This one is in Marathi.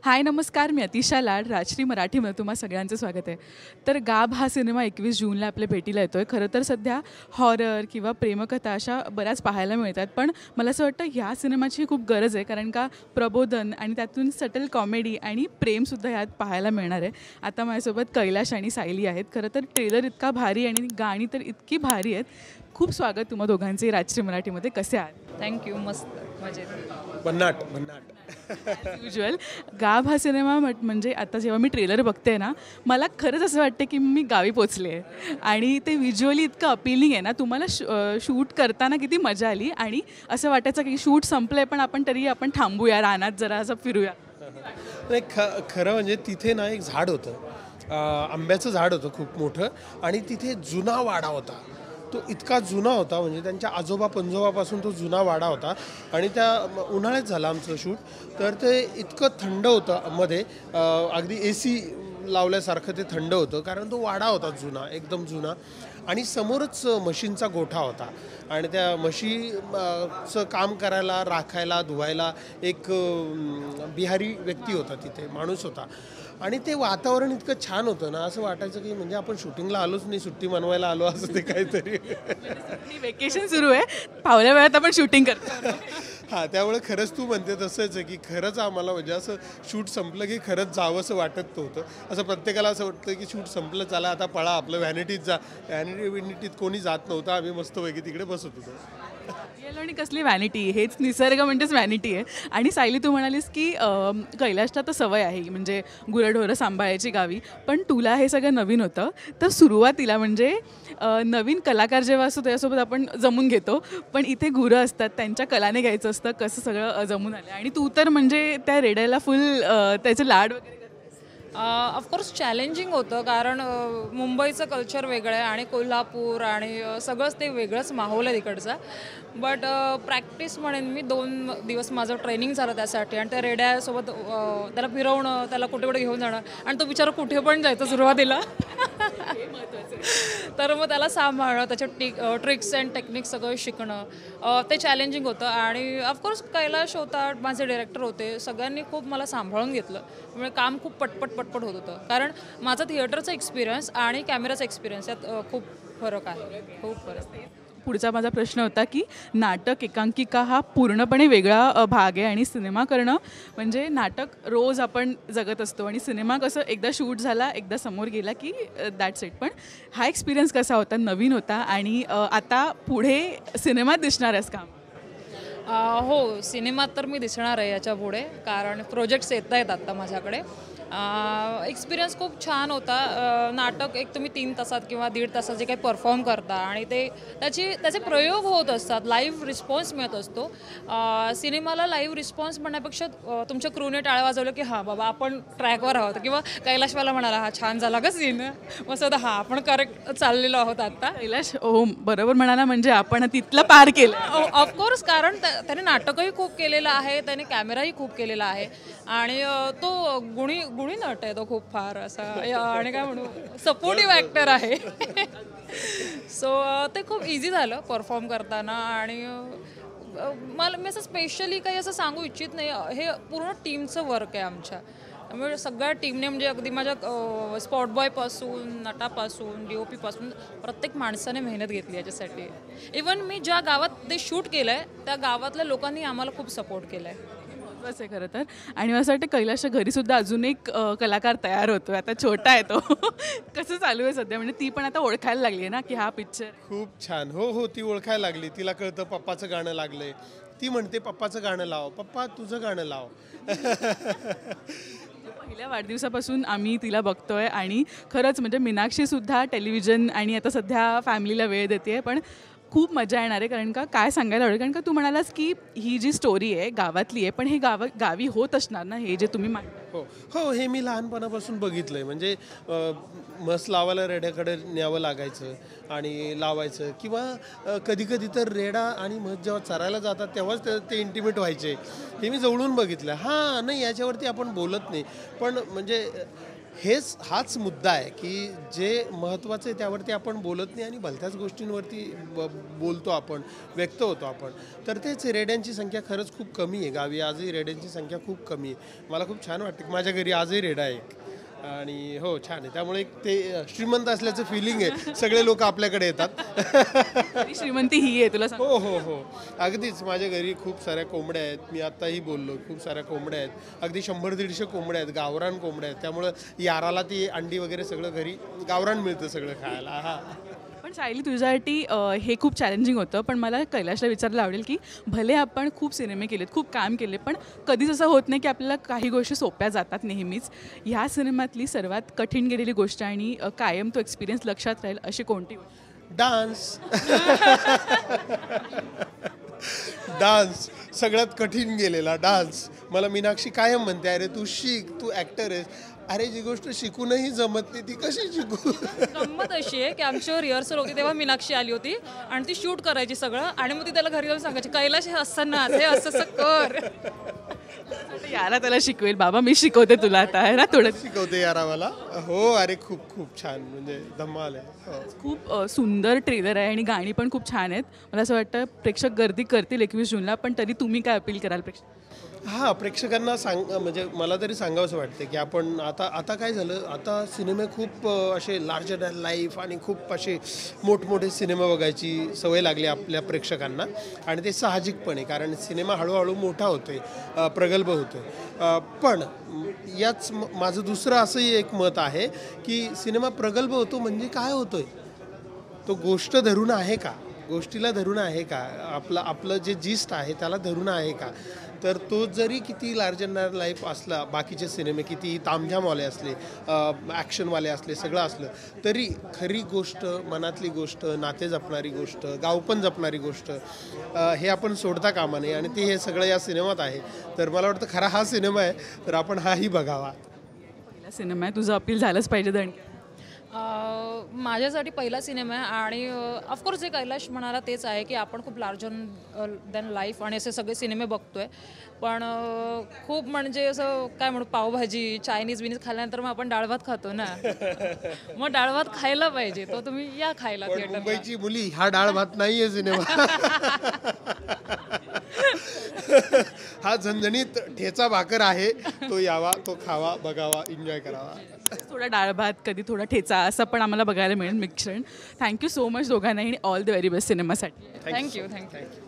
हाय नमस्कार, मी अतिशा लाड, राजश्री मराठीमध्ये तुम्हा सगळ्यांचं स्वागत आहे. तर गाभ हा सिनेमा 21 जूनला आपल्या भेटीला येतो आहे. खरं तर सध्या हॉरर किंवा प्रेमकथा अशा बऱ्याच पाहायला मिळतात, पण मला असं वाटतं ह्या सिनेमाची खूप गरज आहे, कारण का प्रबोधन आणि त्यातून सटल कॉमेडी आणि प्रेमसुद्धा ह्यात पाहायला मिळणार आहे. आता माझ्यासोबत कैलाश आणि सायली आहेत. खरं तर ट्रेलर इतका भारी आणि गाणी तर इतकी भारी आहेत. खूप स्वागत तुम्हा दोघांचे राजश्री मराठीमध्ये. कसे आहात? थँक्यू. मस्त मजेत. भन्नाट भन्नाट युज्युअल गाभ हा सिनेमा म्हणजे आता जेव्हा मी ट्रेलर बघते ना, मला खरंच असं वाटतं की मी गावी पोचले आहे आणि ते व्हिज्युअली इतकं अपीलिंग आहे ना. तुम्हाला शूट करताना किती मजा आली आणि असं वाटायचं की शूट संपलं आहे पण आपण थांबूया, रानात जरा असं फिरूया. नाही, खरं म्हणजे तिथे ना एक झाड होतं, आंब्याचं झाड होतं खूप मोठं, आणि तिथे जुना वाडा होता. तो इतका जुना होता, म्हणजे त्यांच्या आजोबा पंजोबापासून तो जुना वाडा होता. आणि त्या उन्हाळ्यात झालं आमचं शूट, तर ते इतकं थंड होतं मध्ये, अगदी AC लावल्यासारखं ते थंड होतं, कारण तो वाडा होता जुना, एकदम जुना. आणि समोरच म्हशींचा गोठा होता आणि त्या म्हशीचं काम करायला, राखायला, धुवायला एक बिहारी व्यक्ती होता, तिथे माणूस होता. आणि ते वातावरण इतकं छान होतं ना, असं वाटायचं की म्हणजे आपण शूटिंगला आलोच नाही, सुट्टी मनवायला आलो असं ते काहीतरी. वेकेशन सुरू आहे, फावल्या वेळात आपण शूटिंग करतो. हां, त्यामुळे खरंच तू म्हणते तसंच आहे की खरंच आम्हाला म्हणजे असं शूट संपलं की खरंच जावं असं वाटत होतं. असं प्रत्येकाला असं वाटतं की शूट संपलं, चला आता पळा आपलं व्हॅनिटीत जा. व्हॅनिटीत कोणी जात नव्हतं, आम्ही मस्तपैकी तिकडे बसत होतो. आणि कसली व्हॅनिटी, हेच निसर्ग म्हणजेच व्हॅनिटी आहे. आणि सायली, तू म्हणालीस की कैलाशला तर सवय आहे म्हणजे गुरंढोरं सांभाळायची गावी, पण तुला हे सगळं नवीन होतं. तर सुरुवातीला म्हणजे नवीन कलाकार जेव्हा असतो त्याच्यासोबत आपण जमून घेतो, पण इथे गुरं असतात, त्यांच्या कलाने घ्यायचं असतं, कसं सगळं जमून आलं. आणि तू तर म्हणजे त्या रेड्याला फुल त्याचे लाड वगैरे. ऑफकोर्स चॅलेंजिंग होतं, कारण मुंबईचं कल्चर वेगळं आहे आणि कोल्हापूर आणि सगळंच ते वेगळंच माहोल आहे तिकडचा. बट प्रॅक्टिस म्हणेन मी, 2 दिवस माझं ट्रेनिंग झालं त्यासाठी. आणि त्या रेड्यासोबत त्याला फिरवणं, त्याला कुठे कुठे घेऊन जाणं, आणि तो बिचारा कुठे पण जायचं सुरुवातीला. तर मग त्याला सांभाळणं, त्याच्या ट्रिक्स अँड टेक्निक्स सगळं शिकणं, ते चॅलेंजिंग होतं. आणि ऑफकोर्स कैलाश होता, माझे डायरेक्टर होते, सगळ्यांनी खूप मला सांभाळून घेतलं. त्यामुळे काम खूप पटपट होत होतं, कारण माझा थिएटरचा एक्सपिरियन्स आणि कॅमेराचा एक्सपिरियन्स यात खूप फरक आहे, खूप फरक. पुढचा माझा प्रश्न होता की नाटक एकांकिका हा पूर्णपणे वेगळा भाग आहे आणि सिनेमा करणं म्हणजे नाटक रोज आपण जगत असतो आणि सिनेमा कसं एकदा शूट झाला, एकदा समोर गेला की दॅट्स इट. पण हा एक्सपिरियन्स कसा होता, नवीन होता आणि आता पुढे सिनेमात दिसणार आहेस का? हो, सिनेमात तर मी दिसणार आहे याच्या पुढे, कारण प्रोजेक्ट्स येत आहेत आत्ता माझ्याकडे. एक्सपिरियन्स खूप छान होता. नाटक एक तुम्ही 3 तासात किंवा 1.5 तासात जे काही परफॉर्म करता आणि त्याचे प्रयोग होत असतात, लाईव्ह रिस्पॉन्स मिळत असतो. सिनेमाला लाईव्ह रिस्पॉन्स म्हणण्यापेक्षा तुमच्या क्रूने टाळ्या वाजवलं की हां बाबा आपण ट्रॅकवर आहोत, किंवा कैलाशवाला म्हणाला हा छान झाला का सीन, मग होतं हां आपण करेक्ट चाललेलो आहोत आत्ता. कैलाश हो बरोबर म्हणाला, म्हणजे आपण तिथलं पार केलं. ऑफकोर्स, कारण त्याने नाटकही खूप केलेलं आहे, त्याने कॅमेराही खूप केलेला आहे आणि तो गुणी नट आहे तो, खूप फार असा, आणि काय म्हणू, सपोर्टिव्ह ॲक्टर आहे. सो ते खूप इझी झालं परफॉर्म करताना. आणि मी असं स्पेशली काही असं सांगू इच्छित नाही, हे पूर्ण टीमचं वर्क आहे आमच्या. त्यामुळे सगळ्या टीमने, म्हणजे अगदी माझ्या स्पॉट बॉयपासून, नटापासून, DOP पासून प्रत्येक माणसाने मेहनत घेतली याच्यासाठी. इवन मी ज्या गावात ते शूट केलं आहे त्या गावातल्या लोकांनी आम्हाला खूप सपोर्ट केला आहे. आहे खरं तर. आणि मला असं वाटतं कैलाशच्या घरीसुद्धा अजून एक कलाकार तयार होतो, आता छोटा आहे तो. कसं चालू आहे सध्या, म्हणजे ती पण आता ओळखायला लागली आहे ना की हा पिक्चर खूप छान. हो, ती ओळखायला लागली, तिला कळतं पप्पाचं गाणं लागलंय, ती म्हणते पप्पाचं गाणं लाव, पप्पा तुझं गाणं लाव. पहिल्या वाढदिवसापासून आम्ही तिला बघतोय आणि खरंच म्हणजे मीनाक्षीसुद्धा टेलिव्हिजन आणि आता सध्या फॅमिलीला वेळ देते, पण खूप मजा येणार आहे. कारण का काय सांगायला आवडेल, कारण का तू म्हणालास की ही जी स्टोरी आहे गावातली आहे, पण हे गावी होत असणार ना, हे जे तुम्ही हो, हे मी लहानपणापासून बघितलंय. म्हणजे मस लावायला रेड्याकडे न्यावं लागायचं आणि लावायचं, किंवा कधी कधी तर रेडा आणि मस जेव्हा चरायला जातात तेव्हाच ते इंटिमेट व्हायचे, हे मी जवळून बघितलं. हां, नाही याच्यावरती आपण बोलत नाही, पण म्हणजे हाच मुद्दा आहे की जे महत्त्वाचं आहे त्यावरती आपण बोलत नाही आणि भलत्याच गोष्टींवरती बोलतो आपण, व्यक्त होतो आपण. तर तेच रेड्यांची संख्या खरंच खूप कमी आहे गावी. आजही रेड्यांची संख्या खूप कमी आहे. मला खूप छान वाटतं की माझ्या घरी आजही रेडा आहे एक. आणि हो छान आहे. त्यामुळे एक ते श्रीमंत असल्याचं फिलिंग आहे. सगळे लोक आपल्याकडे येतात. तरी श्रीमंती ही आहे तुला सांग. हो हो हो अगदीच. माझ्या घरी खूप साऱ्या कोंबड्या आहेत. मी आत्ताही बोललो खूप साऱ्या कोंबड्या आहेत. अगदी 100-150 कोंबड्या आहेत. गावरान कोंबड्या आहेत. त्यामुळं याराला ती अंडी वगैरे सगळं घरी गावरान मिळतं सगळं खायला. हा पण सायली तुझ्यासाठी हे खूप चॅलेंजिंग होतं. पण मला कैलाशला विचारायला आवडेल की भले आपण खूप सिनेमे केलेत, खूप काम केले, पण कधीच असं होत नाही की आपल्याला काही गोष्टी सोप्या जातात नेहमीच. ह्या सिनेमातली सर्वात कठीण गेलेली गोष्ट आणि कायम तो एक्सपिरियन्स लक्षात राहील अशी कोणती गोष्ट? डान्स. डान्स सगळ्यात कठीण गेलेला डान्स. मला मीनाक्षी कायम म्हणते, अरे तू शिक, तू ॲक्टर आहेस. अरे जी गोष्ट शिकूनही जमत नाही ती कशी शिकू. गंमत अशी आहे की आमच्यावर रिहर्सल होती तेव्हा मीनाक्षी आली होती आणि ती शूट करायची सगळं आणि मग ती त्याला घरी जाऊन सांगायची, कैलाश हे असं ना हे असं असं कर. याला त्याला शिकवेल बाबा, मी शिकवते तुला आता आहे ना थोडं. शिकवते यारा मला. हो अरे खूप खूप छान म्हणजे धमाल आहे. हो. खूप सुंदर ट्रेलर आहे आणि गाणी पण खूप छान आहेत. मला असं वाटतं प्रेक्षक गर्दी करतील 21 जूनला, पण तरी तुम्ही काय अपील कराल प्रेक्षक? हां प्रेक्षकांना म्हणजे मला तरी सांगावंसं वाटतं की आपण आता काय झालं, आता सिनेमे खूप असे लार्जर दॅन लाईफ आणि खूप असे मोठमोठे सिनेमा बघायची सवय लागली आपल्या प्रेक्षकांना. आणि ते साहजिकपणे, कारण सिनेमा हळूहळू मोठा होतोय, प्रगल्भ होतोय. पण याच माझं दुसरं असंही एक मत आहे की सिनेमा प्रगल्भ होतो म्हणजे काय होतोय, तो गोष्ट धरून आहे का, गोष्टीला धरून आहे का, आपलं जे जिस्ट आहे त्याला धरून आहे का. तर तो जरी किती लार्जर दॅन लाईफ असला, बाकीचे सिनेमे किती तामझामवाले असले, ॲक्शनवाले असले, सगळं असलं, तरी खरी गोष्ट, मनातली गोष्ट, नाते जपणारी गोष्ट, गावपण जपणारी गोष्ट हे आपण सोडता कामा नये. आणि ते हे सगळं या सिनेमात आहे. तर मला वाटतं खरा हा सिनेमा आहे, तर आपण हाही बघावा. पहिला सिनेमा आहे, तुझं अपील झालंच पाहिजे दणके. माझ्यासाठी पहिला सिनेमा आहे आणि ऑफकोर्स जे कैलाश म्हणाला तेच आहे की आपण खूप लार्जर दॅन लाईफ आणि असे सगळे सिनेमे बघतोय. पण खूप म्हणजे असं काय म्हणू, पावभाजी चायनीज बिनीज खाल्ल्यानंतर मग आपण डाळ भात खातो ना. मग डाळ भात खायला पाहिजे, तो तुम्ही या खायला पण थिएटरला. मुंबईची मुली हा डाळ भात नाहीये सिनेमा. हा झणझणीत ठेचा भाकर आहे. तो यावा, तो खावा, बघावा, एन्जॉय करावा. थोडा डाळ भात, कधी थोडा ठेचा, असं पण आम्हाला बघायला मिळेल मिश्रण. थँक्यू सो मच दोघांनाही आणि ऑल द व्हेरी बेस्ट सिनेमासाठी. थँक्यू.